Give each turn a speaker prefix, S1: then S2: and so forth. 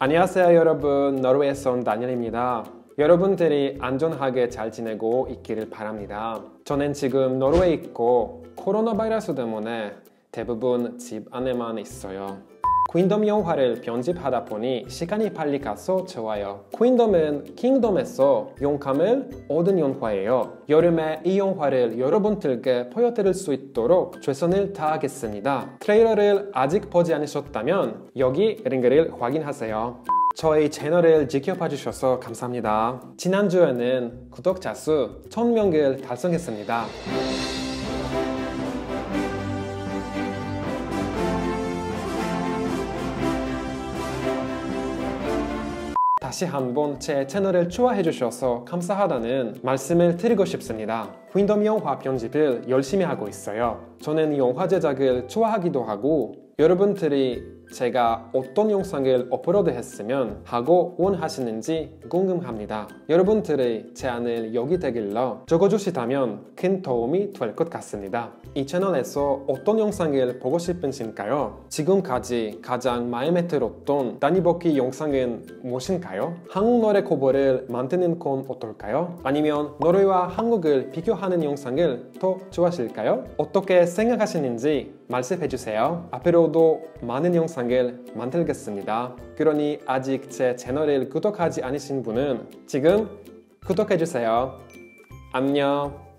S1: 안녕하세요 여러분, 노르웨이에서 온 다니엘입니다. 여러분들이 안전하게 잘 지내고 있기를 바랍니다. 저는 지금 노르웨이에 있고 코로나 바이러스 때문에 대부분 집 안에만 있어요. 퀸덤 영화를 편집하다 보니 시간이 빨리 가서 좋아요. 퀸덤은 킹덤에서 영감을 얻은 영화예요. 여름에 이 영화를 여러분들께 보여드릴 수 있도록 최선을 다하겠습니다. 트레일러를 아직 보지 않으셨다면 여기 링크를 확인하세요. 저희 채널을 지켜봐 주셔서 감사합니다. 지난주에는 구독자 수 1000명을 달성했습니다. 다시 한번 제 채널을 좋아해 주셔서 감사하다는 말씀을 드리고 싶습니다. 퀸덤 영화 편집을 열심히 하고 있어요. 저는 영화 제작을 좋아하기도 하고 여러분들이 제가 어떤 영상을 업로드했으면 하고 원하시는지 궁금합니다. 여러분들의 제안을 여기 댓글로 적어주시다면 큰 도움이 될 것 같습니다. 이 채널에서 어떤 영상을 보고 싶으신가요? 지금까지 가장 마음에 들었던 다니볶이 영상은 무엇인가요? 한국 노래 커버를 만드는 건 어떨까요? 아니면 노래와 한국을 비교하는 영상을 더 좋아하실까요? 어떻게 생각하시는지 말씀해주세요. 앞으로도 많은 영상을 만들겠습니다. 그러니 아직 제 채널을 구독하지 않으신 분은 지금 구독해주세요. 안녕.